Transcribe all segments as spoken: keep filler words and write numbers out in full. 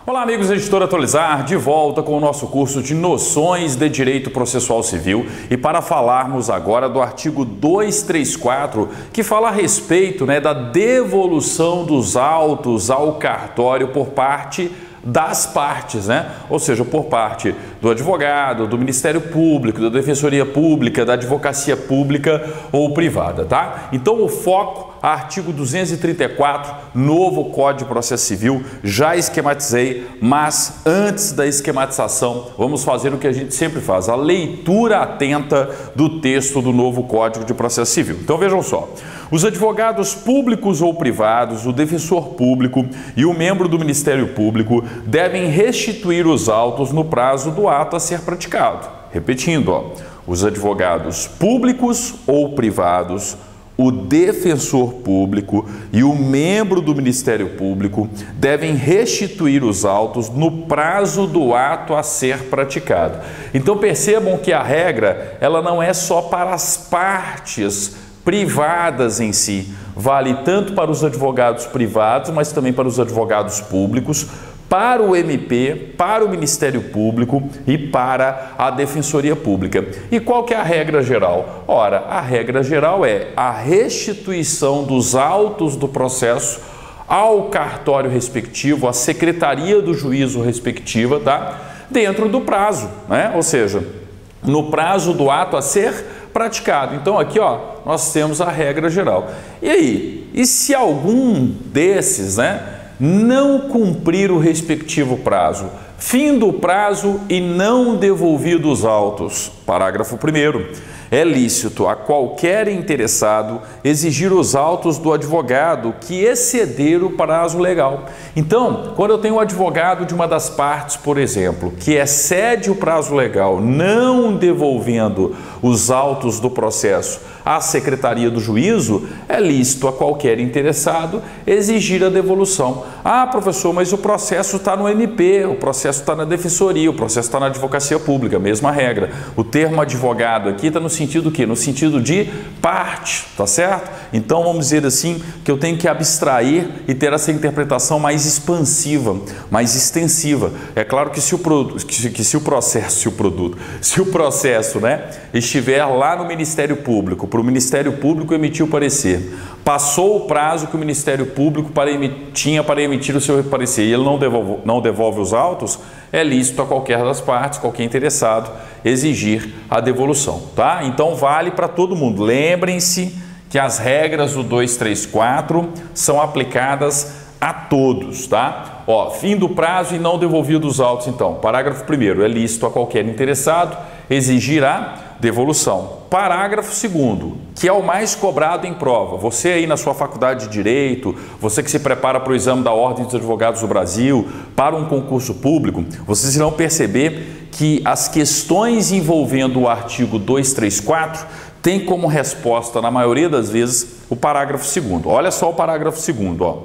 Olá amigos da Editora Atualizar, de volta com o nosso curso de Noções de Direito Processual Civil e para falarmos agora do artigo duzentos e trinta e quatro, que fala a respeito né, da devolução dos autos ao cartório por parte das partes, né? Ou seja, por parte do advogado, do Ministério Público, da Defensoria Pública, da Advocacia Pública ou privada, tá? Então o foco, artigo duzentos e trinta e quatro, novo Código de Processo Civil, já esquematizei, mas antes da esquematização, vamos fazer o que a gente sempre faz, a leitura atenta do texto do novo Código de Processo Civil. Então vejam só, os advogados públicos ou privados, o defensor público e o membro do Ministério Público devem restituir os autos no prazo do ato a ser praticado. Repetindo, ó, os advogados públicos ou privados, o defensor público e o membro do Ministério Público devem restituir os autos no prazo do ato a ser praticado. Então percebam que a regra ela não é só para as partes privadas em si, vale tanto para os advogados privados, mas também para os advogados públicos, para o M P, para o Ministério Público e para a Defensoria Pública. E qual que é a regra geral? Ora, a regra geral é a restituição dos autos do processo ao cartório respectivo, à secretaria do juízo respectiva, tá? Dentro do prazo, né? Ou seja, no prazo do ato a ser praticado. Então aqui, ó, nós temos a regra geral. E aí, e se algum desses, né, não cumprir o respectivo prazo, fim do prazo e não devolvido os autos? Parágrafo primeiro. É lícito a qualquer interessado exigir os autos do advogado que exceder o prazo legal. Então, quando eu tenho um advogado de uma das partes, por exemplo, que excede o prazo legal, não devolvendo os autos do processo à secretaria do juízo, é lícito a qualquer interessado exigir a devolução. Ah, professor, mas o processo está no M P, o processo está na defensoria, o processo está na advocacia pública, mesma regra. O termo advogado aqui está no sentido que? No sentido de parte, tá certo? Então vamos dizer assim que eu tenho que abstrair e ter essa interpretação mais expansiva, mais extensiva. É claro que se o, produto, que, que se o processo, se o produto, se o processo né, estiver lá no Ministério Público, para o Ministério Público emitir o parecer, passou o prazo que o Ministério Público para emitir, tinha para emitir o seu parecer e ele não devolve, não devolve os autos, é lícito a qualquer das partes, qualquer interessado, exigir a devolução, tá? Então vale para todo mundo. Lembrem-se que as regras do duzentos e trinta e quatro são aplicadas a todos, tá? Ó, fim do prazo e não devolvido os autos, então. Parágrafo primeiro, é lícito a qualquer interessado exigir a devolução. Parágrafo segundo, que é o mais cobrado em prova. Você aí na sua faculdade de Direito, você que se prepara para o exame da Ordem dos Advogados do Brasil, para um concurso público, vocês irão perceber que as questões envolvendo o artigo duzentos e trinta e quatro tem como resposta, na maioria das vezes, o parágrafo segundo. Olha só o parágrafo segundo, ó.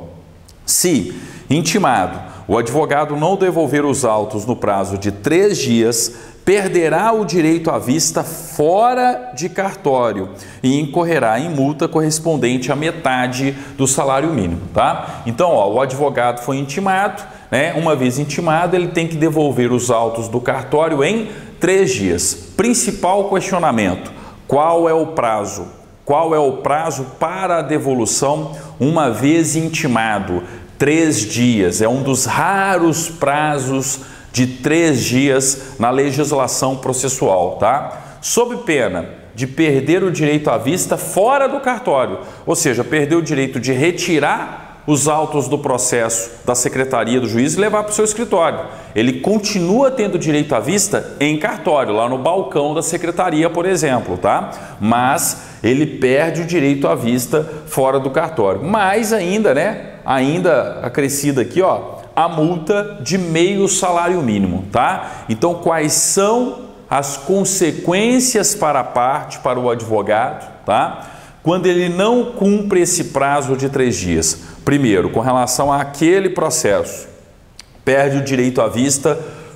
Se intimado, o advogado não devolver os autos no prazo de três dias, perderá o direito à vista fora de cartório e incorrerá em multa correspondente à metade do salário mínimo, tá? Então, ó, o advogado foi intimado, né? Uma vez intimado, ele tem que devolver os autos do cartório em três dias. Principal questionamento: qual é o prazo? Qual é o prazo para a devolução uma vez intimado? Três dias. É um dos raros prazos de três dias na legislação processual, tá? Sob pena de perder o direito à vista fora do cartório, ou seja, perder o direito de retirar os autos do processo da secretaria do juiz e levar para o seu escritório. Ele continua tendo direito à vista em cartório, lá no balcão da secretaria, por exemplo, tá? Mas ele perde o direito à vista fora do cartório. Mais ainda, né? Ainda acrescida aqui, ó, a multa de meio salário mínimo, tá? Então, quais são as consequências para a parte, para o advogado, tá? Quando ele não cumpre esse prazo de três dias? Primeiro, com relação àquele processo, perde o direito à vista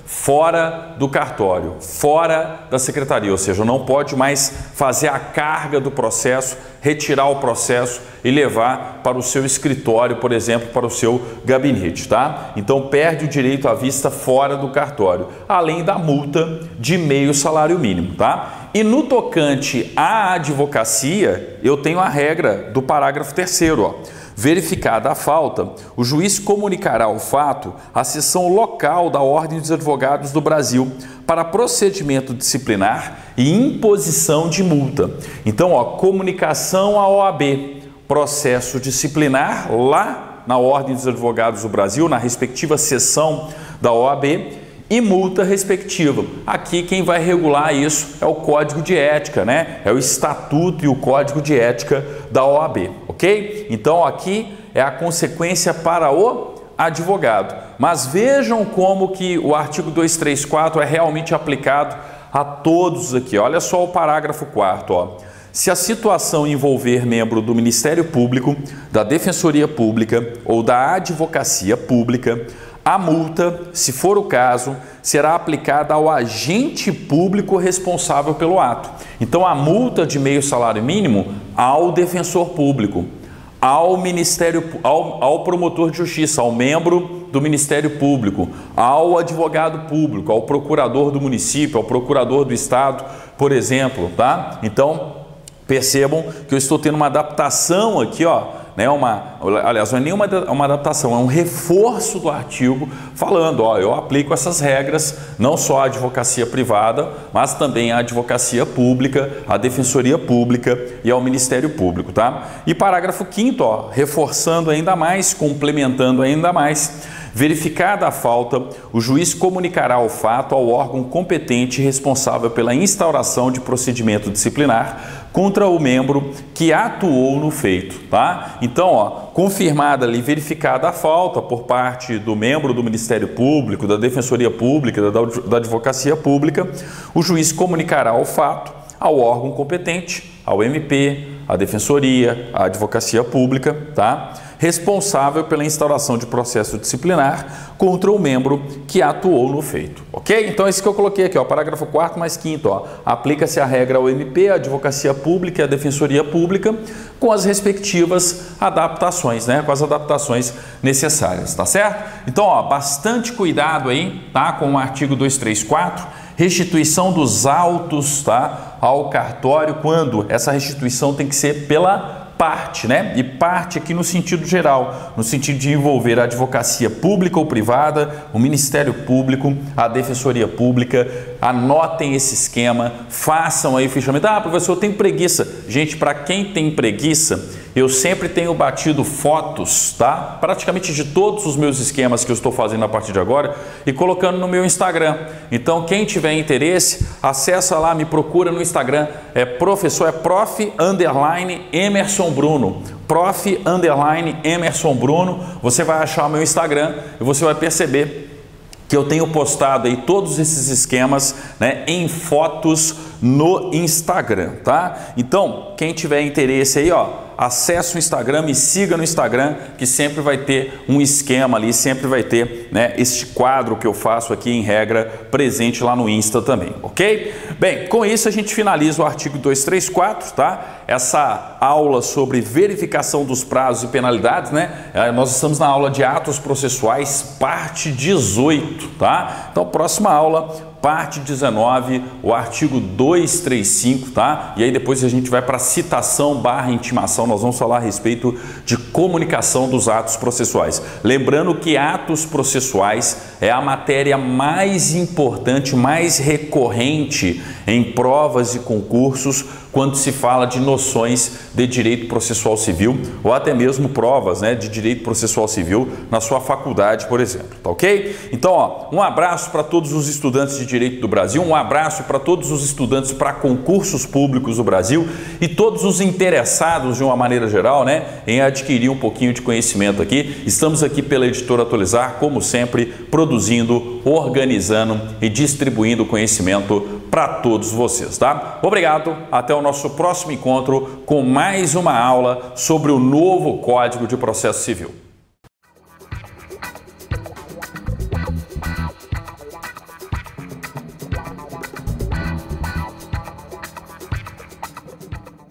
fora do cartório, fora da secretaria, ou seja, não pode mais fazer a carga do processo, retirar o processo e levar para o seu escritório, por exemplo, para o seu gabinete, tá? Então perde o direito à vista fora do cartório, além da multa de meio salário mínimo, tá? E no tocante à advocacia, eu tenho a regra do parágrafo terceiro, ó. Verificada a falta, o juiz comunicará o fato à seção local da Ordem dos Advogados do Brasil para procedimento disciplinar e imposição de multa. Então, ó, comunicação à O A B, processo disciplinar lá na Ordem dos Advogados do Brasil, na respectiva seção da O A B, e multa respectiva. Aqui quem vai regular isso é o Código de Ética, né? É o Estatuto e o Código de Ética da O A B, ok? Então aqui é a consequência para o advogado. Mas vejam como que o artigo duzentos e trinta e quatro é realmente aplicado a todos aqui. Olha só o parágrafo quarto, ó. Se a situação envolver membro do Ministério Público, da Defensoria Pública ou da Advocacia Pública, a multa, se for o caso, será aplicada ao agente público responsável pelo ato. Então, a multa de meio salário mínimo ao defensor público, ao Ministério, ao, ao promotor de justiça, ao membro do Ministério Público, ao advogado público, ao procurador do município, ao procurador do estado, por exemplo, tá? Então, percebam que eu estou tendo uma adaptação aqui, ó. Né, uma, aliás, não é nenhuma uma adaptação, é um reforço do artigo falando, ó, eu aplico essas regras não só à advocacia privada, mas também à advocacia pública, à defensoria pública e ao Ministério Público, tá? E parágrafo quinto, ó, reforçando ainda mais, complementando ainda mais, verificada a falta, o juiz comunicará o fato ao órgão competente responsável pela instauração de procedimento disciplinar contra o membro que atuou no feito, tá? Então, ó, confirmada ali, verificada a falta por parte do membro do Ministério Público, da Defensoria Pública, da, da Advocacia Pública, o juiz comunicará o fato ao órgão competente, ao M P, à Defensoria, à Advocacia Pública, tá? Responsável pela instauração de processo disciplinar contra o membro que atuou no feito, ok? Então, esse que eu coloquei aqui, ó, parágrafo quarto mais quinto, ó, aplica-se a regra ao M P, à Advocacia Pública e à Defensoria Pública, com as respectivas adaptações, né? Com as adaptações necessárias, tá certo? Então, ó, bastante cuidado aí, tá? Com o artigo duzentos e trinta e quatro, restituição dos autos, tá? Ao cartório, quando essa restituição tem que ser pela parte, né? E parte aqui no sentido geral, no sentido de envolver a advocacia pública ou privada, o Ministério Público, a Defensoria Pública. Anotem esse esquema, façam aí o fichamento. Ah, professor, eu tenho preguiça. Gente, para quem tem preguiça, eu sempre tenho batido fotos, tá? Praticamente de todos os meus esquemas que eu estou fazendo a partir de agora e colocando no meu Instagram. Então, quem tiver interesse, acessa lá, me procura no Instagram. É professor, é prof underline Emerson Bruno. Prof underline Emerson Bruno. Você vai achar o meu Instagram e você vai perceber que eu tenho postado aí todos esses esquemas, né, em fotos no Instagram, tá? Então, quem tiver interesse aí, ó, acesse o Instagram, me siga no Instagram, que sempre vai ter um esquema ali, sempre vai ter, né, este quadro que eu faço aqui em regra presente lá no Insta também, ok? Bem, com isso a gente finaliza o artigo duzentos e trinta e quatro, tá? Essa aula sobre verificação dos prazos e penalidades, né? Nós estamos na aula de atos processuais, parte dezoito, tá? Então, próxima aula, parte dezenove, o artigo duzentos e trinta e cinco, tá? E aí depois a gente vai para citação barra intimação, nós vamos falar a respeito de comunicação dos atos processuais. Lembrando que atos processuais é a matéria mais importante, mais recorrente em provas e concursos quando se fala de noções de direito processual civil ou até mesmo provas, né, de direito processual civil na sua faculdade, por exemplo, tá ok? Então, ó, um abraço para todos os estudantes de direito do Brasil, um abraço para todos os estudantes para concursos públicos do Brasil e todos os interessados de uma maneira geral, né, em adquirir um pouquinho de conhecimento aqui. Estamos aqui pela Editora Atualizar, como sempre, produzindo, organizando e distribuindo conhecimento para todos vocês, tá? Obrigado, até o nosso próximo encontro com mais uma aula sobre o novo Código de Processo Civil.